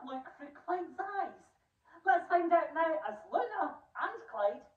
look through Clyde's eyes. Let's find out now as Luna and Clyde